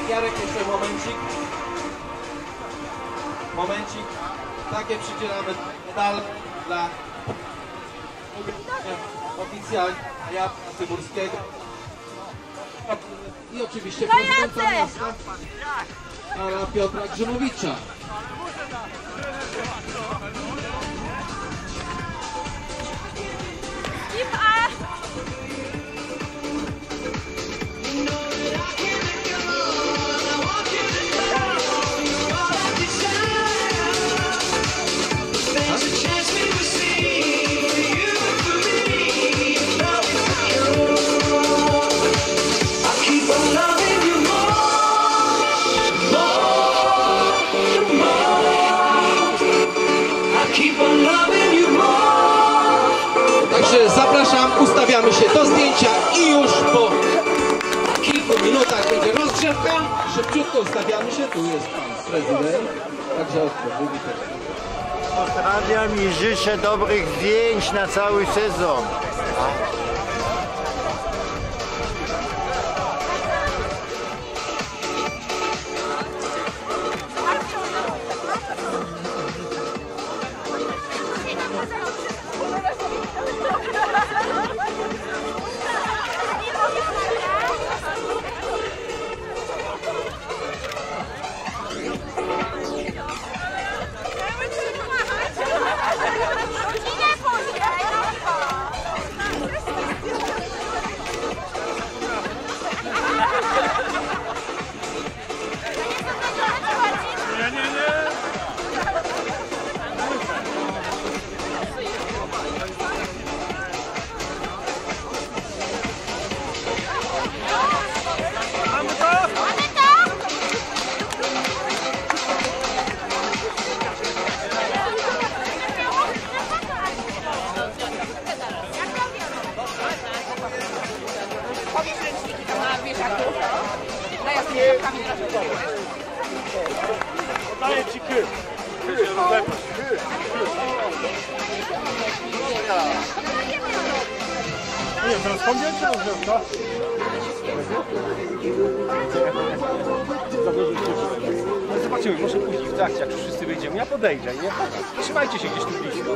Jarek, jeszcze momencik. Momencik. Takie przydzielamy medal dla oficjalnie Jana Tyburskiego. I oczywiście prezydenta miasta pana Piotra Grzymowicza. Także zapraszam, ustawiamy się do zdjęcia i już po kilku minutach będzie rozgrzewka. Szybciutko ustawiamy się, tu jest pan prezydent, także odpowiedzi też. Pozdrawiam i życzę dobrych zdjęć na cały sezon. Oddaję ci ky. Nie, teraz pomniejsze rozgrzewka. Ale zobaczymy, może później w trakcie, jak już wszyscy wyjdziemy. Ja podejdę, nie? Trzymajcie się gdzieś tu blisko.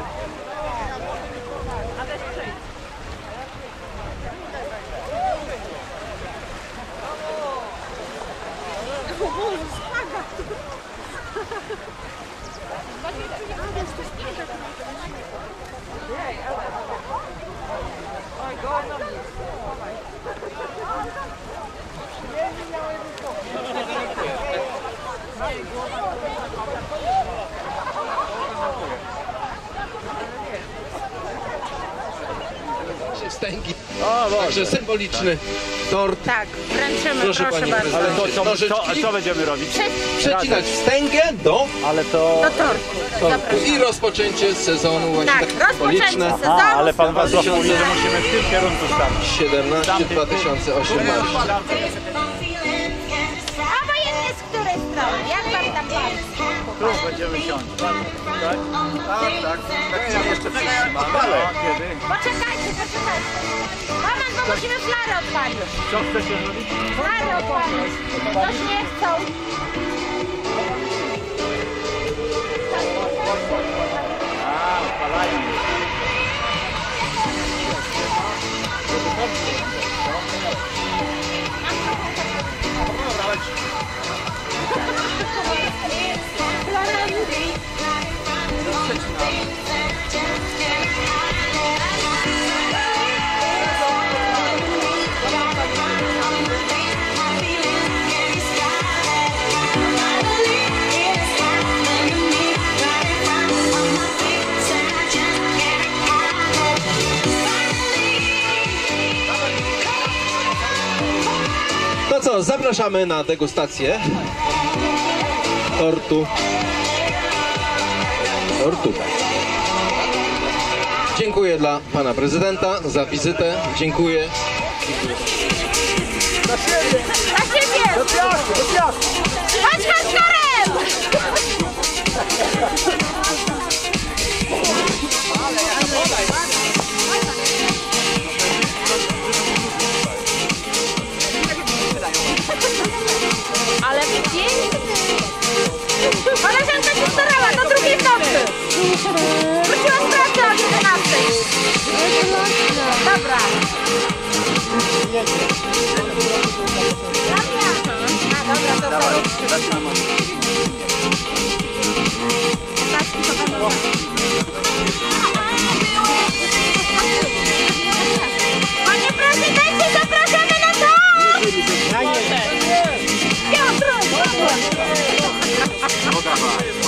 Wstęgi. Także symboliczny tort. Tak, wręczymy, Proszę proszę, pani bardzo. Ale to Nożyczki. co będziemy robić? Przecinać wstęgę do Ale to... Do tortu. Zapraszam. i rozpoczęcie sezonu właśnie Tak, tak rozpoczęcie symboliczne. sezonu. ale pan Wacław 2000. mówi, że musimy w tym kierunku stanąć. 17-2018. Obojętnie z której strony, jak pan tam patrzy. Tu będziemy siąść. Tak? Tak. Jeszcze przytrzymamy. Kiedy? Poczekajcie. Moment, bo musimy flary odpalić. Co chcecie zrobić? Flary odpalić. Ktoś nie chcą. Odpalają. To co, zapraszamy na degustację tortu. Dziękuję dla pana prezydenta za wizytę. Dziękuję. Na siebie! Chodź, Karem! Ale piękny! Koleżanka się starała, do drugiej w nocy! Wróciła z pracy o 11. Dobra. Dobra, Panie prezydencie, zapraszamy na to! Piotr!